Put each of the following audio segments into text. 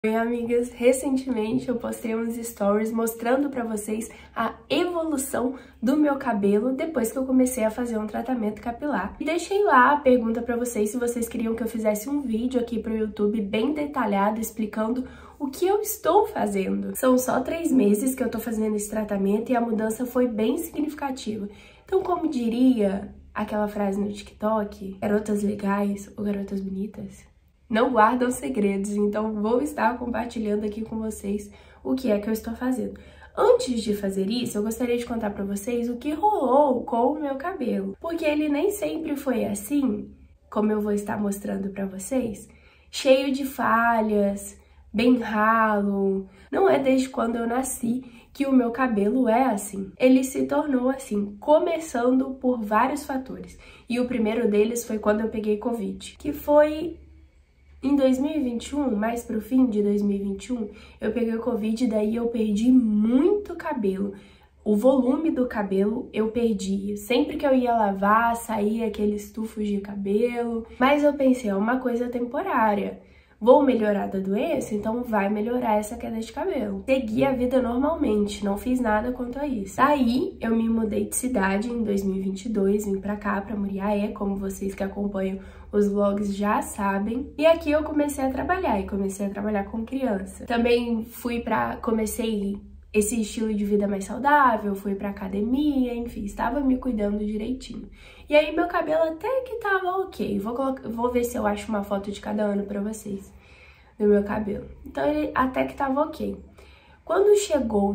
Oi, amigas! Recentemente eu postei uns stories mostrando pra vocês a evolução do meu cabelo depois que eu comecei a fazer um tratamento capilar. E deixei lá a pergunta pra vocês se vocês queriam que eu fizesse um vídeo aqui pro YouTube bem detalhado explicando o que eu estou fazendo. São só 3 meses que eu tô fazendo esse tratamento e a mudança foi bem significativa. Então, como diria aquela frase no TikTok, garotas legais ou garotas bonitas não guardam segredos, então vou estar compartilhando aqui com vocês o que é que eu estou fazendo. Antes de fazer isso, eu gostaria de contar pra vocês o que rolou com o meu cabelo, porque ele nem sempre foi assim, como eu vou estar mostrando pra vocês, cheio de falhas, bem ralo. Não é desde quando eu nasci que o meu cabelo é assim. Ele se tornou assim, começando por vários fatores. E o primeiro deles foi quando eu peguei Covid, que foi em 2021, mais pro fim de 2021, eu peguei o Covid e daí eu perdi muito cabelo. O volume do cabelo eu perdi. Sempre que eu ia lavar, saía aqueles tufos de cabelo. Mas eu pensei, é uma coisa temporária. Vou melhorar da doença, então vai melhorar essa queda de cabelo. Segui a vida normalmente, não fiz nada quanto a isso. Daí, eu me mudei de cidade em 2022, vim pra cá, pra Muriaé, como vocês que acompanham os vlogs já sabem. E aqui eu comecei a trabalhar, e comecei a trabalhar com criança. Também comecei esse estilo de vida mais saudável, fui pra academia, enfim, estava me cuidando direitinho. E aí meu cabelo até que tava ok. Vou ver se eu acho uma foto de cada ano pra vocês do meu cabelo. Então ele até que tava ok. Quando chegou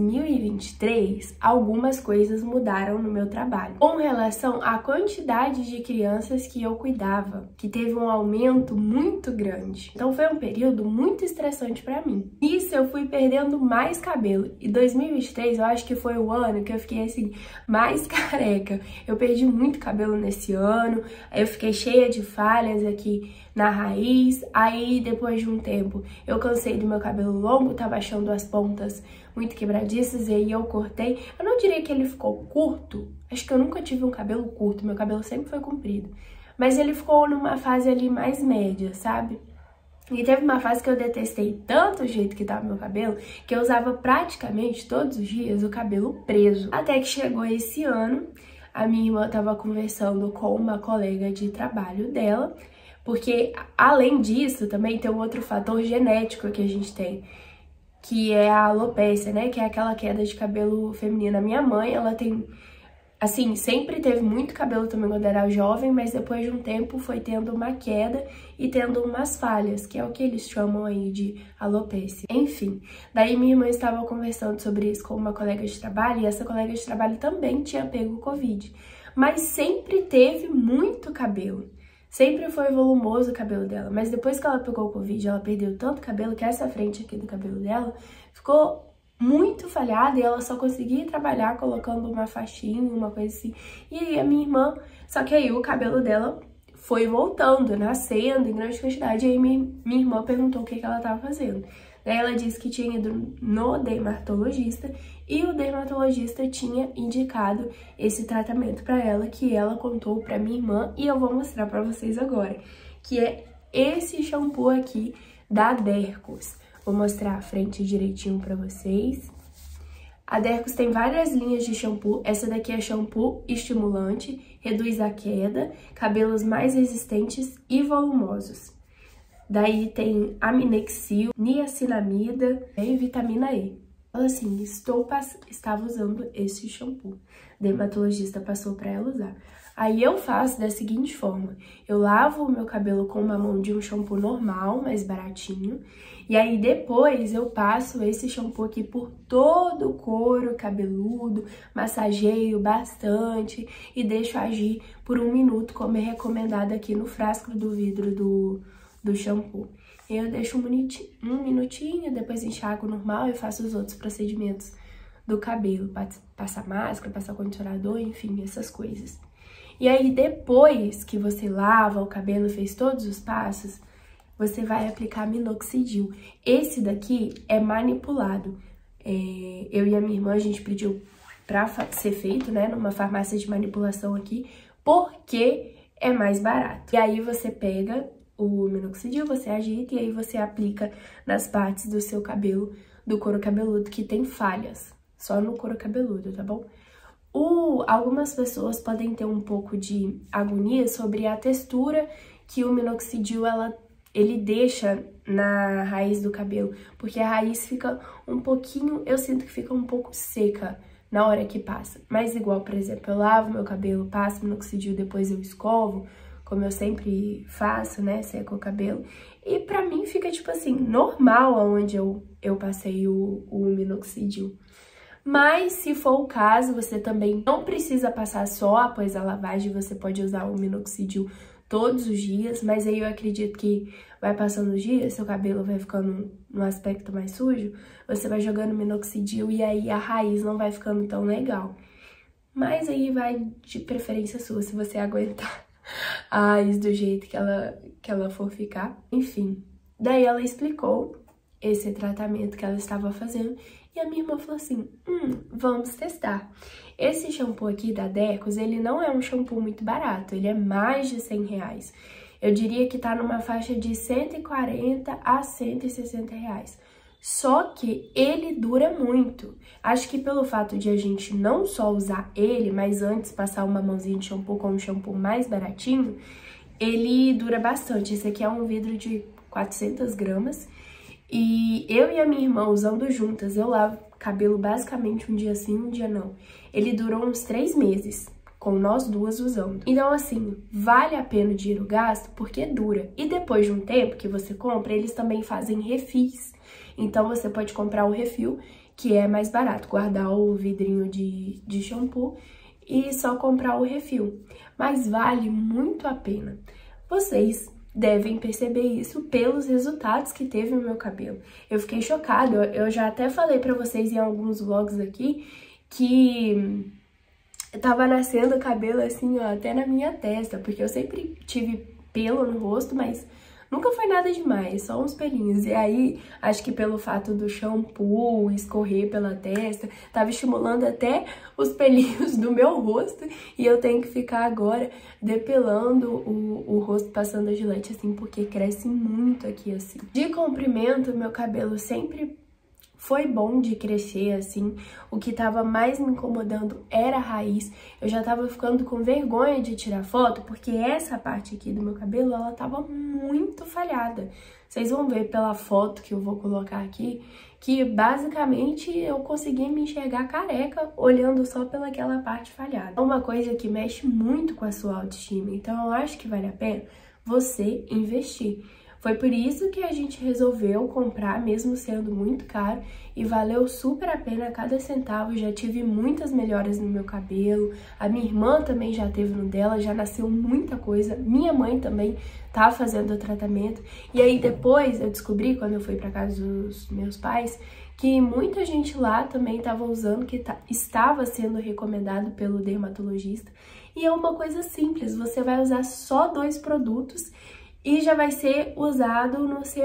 2023, algumas coisas mudaram no meu trabalho. Com relação à quantidade de crianças que eu cuidava, que teve um aumento muito grande. Então foi um período muito estressante pra mim. Isso eu fui perdendo mais cabelo. E 2023 eu acho que foi o ano que eu fiquei assim, mais careca. Eu perdi muito cabelo nesse ano, aí eu fiquei cheia de falhas aqui na raiz. Aí depois de um tempo eu cansei do meu cabelo longo, tava achando as pontas muito quebradiças e aí eu cortei. Eu não diria que ele ficou curto, acho que eu nunca tive um cabelo curto, meu cabelo sempre foi comprido. Mas ele ficou numa fase ali mais média, sabe? E teve uma fase que eu detestei tanto o jeito que tava meu cabelo, que eu usava praticamente todos os dias o cabelo preso. Até que chegou esse ano, a minha irmã tava conversando com uma colega de trabalho dela, porque além disso também tem um outro fator genético que a gente tem, que é a alopécia, né? Que é aquela queda de cabelo feminino. A minha mãe, ela tem, assim, sempre teve muito cabelo também quando era jovem, mas depois de um tempo foi tendo uma queda e tendo umas falhas, que é o que eles chamam aí de alopécia. Enfim, daí minha irmã estava conversando sobre isso com uma colega de trabalho, e essa colega de trabalho também tinha pego Covid, mas sempre teve muito cabelo. Sempre foi volumoso o cabelo dela, mas depois que ela pegou o Covid, ela perdeu tanto cabelo que essa frente aqui do cabelo dela ficou muito falhada e ela só conseguia trabalhar colocando uma faixinha, uma coisa assim. E aí a minha irmã, só que aí o cabelo dela foi voltando, nascendo em grande quantidade, e aí minha irmã perguntou o que ela estava fazendo. Daí ela disse que tinha ido no dermatologista e o dermatologista tinha indicado esse tratamento para ela, que ela contou para minha irmã, e eu vou mostrar para vocês agora, que é esse shampoo aqui da Dercos. Vou mostrar a frente direitinho para vocês. A Dercos tem várias linhas de shampoo. Essa daqui é shampoo estimulante, reduz a queda, cabelos mais resistentes e volumosos. Daí tem aminexil, niacinamida e vitamina E. Ela assim, estava usando esse shampoo. O dermatologista passou para ela usar. Aí eu faço da seguinte forma: eu lavo o meu cabelo com uma mão de um shampoo normal, mais baratinho, e aí depois eu passo esse shampoo aqui por todo o couro cabeludo, massageio bastante e deixo agir por 1 minuto, como é recomendado aqui no frasco do vidro do shampoo. Eu deixo um minutinho, depois enxago normal e faço os outros procedimentos do cabelo, passar máscara, passar condicionador, enfim, essas coisas. E aí depois que você lava o cabelo, fez todos os passos, você vai aplicar minoxidil. Esse daqui é manipulado. Eu e a minha irmã, a gente pediu pra ser feito, né, numa farmácia de manipulação aqui, porque é mais barato. E aí você pega o minoxidil, você agita e aí você aplica nas partes do seu cabelo, do couro cabeludo que tem falhas, só no couro cabeludo, tá bom? Algumas pessoas podem ter um pouco de agonia sobre a textura que o minoxidil ele deixa na raiz do cabelo, porque a raiz fica um pouquinho, eu sinto que fica um pouco seca na hora que passa. Mas igual, por exemplo, eu lavo meu cabelo, passo minoxidil, depois eu escovo, como eu sempre faço, né, seco o cabelo. E pra mim fica, tipo assim, normal aonde eu passei o minoxidil. Mas, se for o caso, você também não precisa passar só após a lavagem, você pode usar o minoxidil todos os dias, mas aí eu acredito que vai passando os dias, seu cabelo vai ficando num aspecto mais sujo, você vai jogando minoxidil e aí a raiz não vai ficando tão legal. Mas aí vai de preferência sua, se você aguentar a raiz do jeito que ela for ficar. Enfim, daí ela explicou esse tratamento que ela estava fazendo e a minha irmã falou assim, vamos testar. Esse shampoo aqui da Decos, ele não é um shampoo muito barato, ele é mais de R$100. Eu diria que tá numa faixa de 140 a 160 reais. Só que ele dura muito. Acho que pelo fato de a gente não só usar ele, mas antes passar uma mãozinha de shampoo com um shampoo mais baratinho, ele dura bastante. Esse aqui é um vidro de 400 gramas. E eu e a minha irmã usando juntas, eu lavo cabelo basicamente um dia sim, um dia não. Ele durou uns 3 meses, com nós duas usando. Então, assim, vale a pena o dinheiro gasto porque dura. E depois de um tempo que você compra, eles também fazem refis. Então, você pode comprar o refil, que é mais barato, guardar o vidrinho de shampoo e só comprar o refil. Mas vale muito a pena. Vocês devem perceber isso pelos resultados que teve no meu cabelo. Eu fiquei chocada, eu já até falei pra vocês em alguns vlogs aqui que tava nascendo cabelo assim, ó, até na minha testa, porque eu sempre tive pelo no rosto, mas nunca foi nada demais, só uns pelinhos. E aí, acho que pelo fato do shampoo escorrer pela testa, tava estimulando até os pelinhos do meu rosto. E eu tenho que ficar agora depilando o rosto, passando a gilete assim, porque cresce muito aqui assim. De comprimento, meu cabelo sempre foi bom de crescer, assim. O que tava mais me incomodando era a raiz. Eu já tava ficando com vergonha de tirar foto, porque essa parte aqui do meu cabelo, ela tava muito falhada. Vocês vão ver pela foto que eu vou colocar aqui, que basicamente eu consegui me enxergar careca, olhando só pelaquela parte falhada. É uma coisa que mexe muito com a sua autoestima, então eu acho que vale a pena você investir. Foi por isso que a gente resolveu comprar, mesmo sendo muito caro, e valeu super a pena cada centavo. Já tive muitas melhoras no meu cabelo, a minha irmã também já teve no dela, já nasceu muita coisa, minha mãe também tá fazendo o tratamento. E aí depois eu descobri, quando eu fui pra casa dos meus pais, que muita gente lá também estava usando, que estava sendo recomendado pelo dermatologista. E é uma coisa simples, você vai usar só 2 produtos e já vai ser usado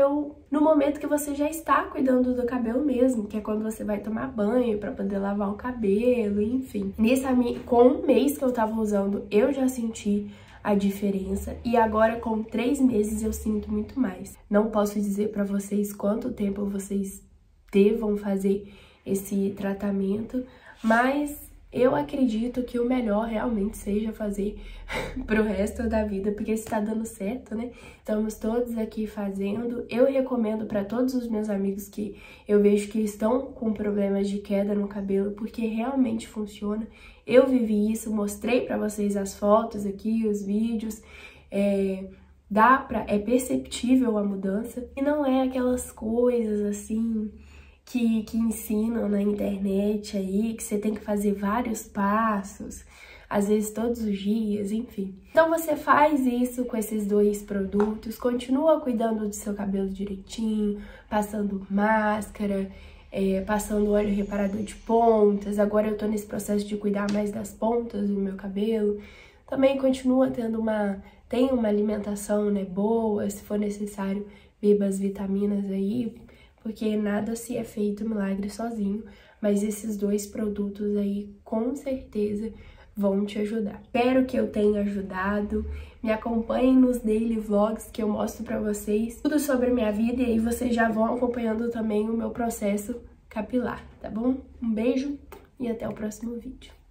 no momento que você já está cuidando do cabelo mesmo, que é quando você vai tomar banho para poder lavar o cabelo, enfim. Com um mês que eu tava usando, eu já senti a diferença e agora com 3 meses eu sinto muito mais. Não posso dizer para vocês quanto tempo vocês devam fazer esse tratamento, mas eu acredito que o melhor realmente seja fazer pro resto da vida, porque está dando certo, né? Estamos todos aqui fazendo. Eu recomendo para todos os meus amigos que eu vejo que estão com problemas de queda no cabelo, porque realmente funciona. Eu vivi isso, mostrei para vocês as fotos aqui, os vídeos. É perceptível a mudança. E não é aquelas coisas assim que ensinam na internet aí, que você tem que fazer vários passos, às vezes todos os dias, enfim. Então você faz isso com esses 2 produtos, continua cuidando do seu cabelo direitinho, passando máscara, passando óleo reparador de pontas. Agora eu tô nesse processo de cuidar mais das pontas do meu cabelo. Também continua tem uma alimentação, né, boa, se for necessário, beba as vitaminas aí, porque nada se é feito milagre sozinho, mas esses 2 produtos aí, com certeza, vão te ajudar. Espero que eu tenha ajudado. Me acompanhem nos daily vlogs que eu mostro pra vocês tudo sobre a minha vida e aí vocês já vão acompanhando também o meu processo capilar, tá bom? Um beijo e até o próximo vídeo.